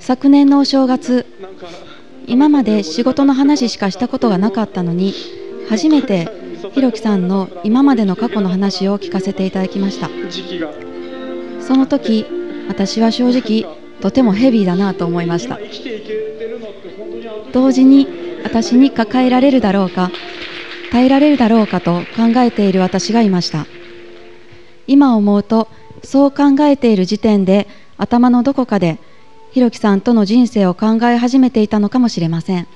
昨年のお正月、今まで仕事の話しかしたことがなかったのに、初めてひろきさんの今までの過去の話を聞かせていただきました。その時、私は正直とてもヘビーだなと思いました。同時に私に抱えられるだろうか、耐えられるだろうかと考えている私がいました。今思うと、そう考えている時点で頭のどこかでひろきさんとの人生を考え始めていたのかもしれません。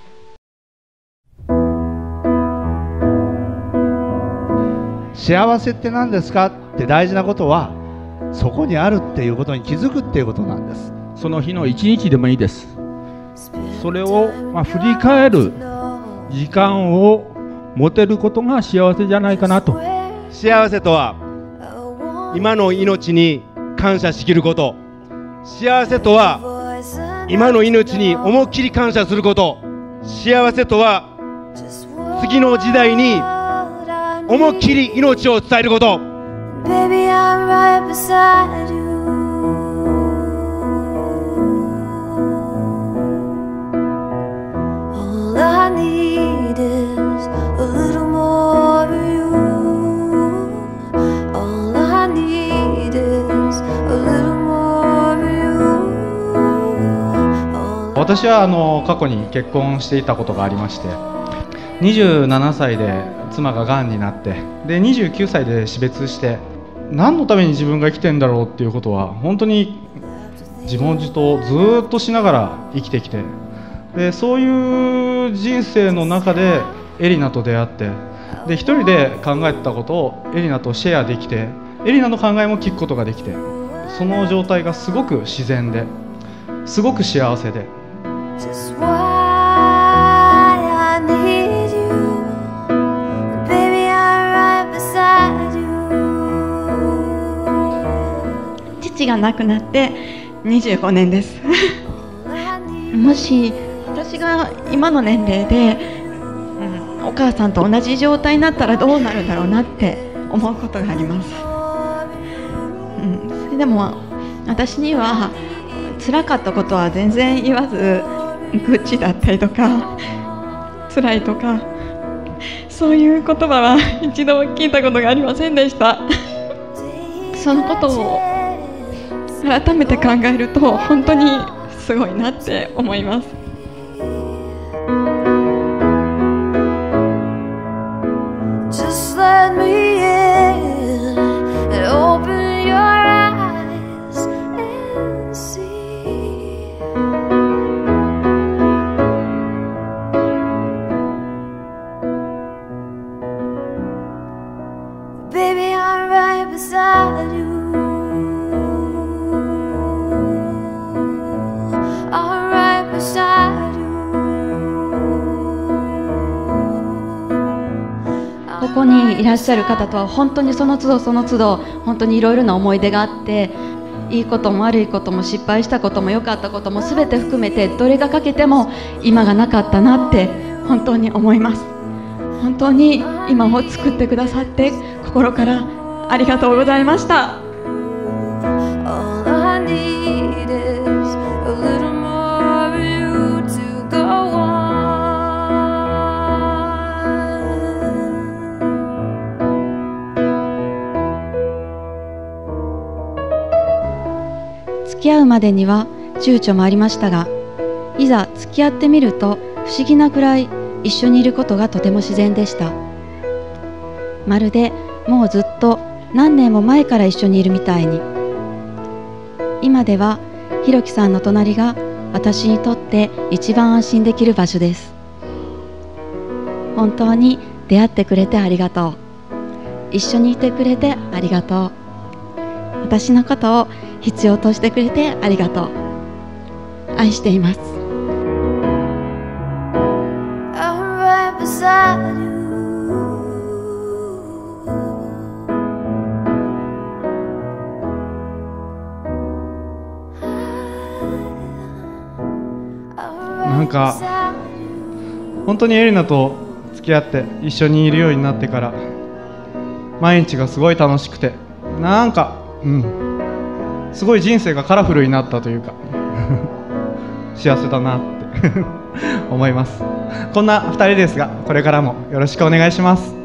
幸せって何ですかって大事なことは、そこにあるっていうことに気づくっていうことなんです。 その日の一日でもいいです。それを振り返る時間を持てることが幸せじゃないかなと。 幸せとは今の命に感謝しきること。幸せとは今の命に思いっきり感謝すること。幸せとは次の時代に思いっきり命を伝えること。Baby, I'm right beside you. All I need is a little more of you. All I need is a little more of you. 私は過去に結婚していたことがありまして、27歳で妻ががんになって、で29歳で死別して、何のために自分が生きてんだろうっていうことは本当に自問自答ずっとしながら生きてきて、でそういう人生の中でエリナと出会って、で一人で考えてたことをエリナとシェアできて、エリナの考えも聞くことができて、その状態がすごく自然ですごく幸せで。 父が亡くなって25年ですもし私が今の年齢で、お母さんと同じ状態になったらどうなるんだろうなって思うことがあります。それでも私には辛かったことは全然言わず、愚痴だったりとか辛いとか、そういう言葉は一度も聞いたことがありませんでしたそのことを改めて考えると本当にすごいなって思います。Just let me in and open your eyes and see. Baby, I'm right beside you. ここにいらっしゃる方とは本当にその都度その都度本当にいろいろな思い出があって、いいことも悪いことも失敗したことも良かったことも全て含めて、どれが欠けても今がなかったなって本当に思います。本当に今を作ってくださって心からありがとうございました。付き合うまでには躊躇もありましたが、いざ付き合ってみると不思議なくらい一緒にいることがとても自然でした。まるでもうずっと何年も前から一緒にいるみたいに。今ではひろきさんの隣が私にとって一番安心できる場所です。本当に出会ってくれてありがとう。一緒にいてくれてありがとう。私のことを必要としてくれてありがとう。愛しています。 なんか本当にエリナと付き合って一緒にいるようになってから、毎日がすごい楽しくて、なんかすごい人生がカラフルになったというか幸せだなって思います。こんな2人ですが、これからもよろしくお願いします。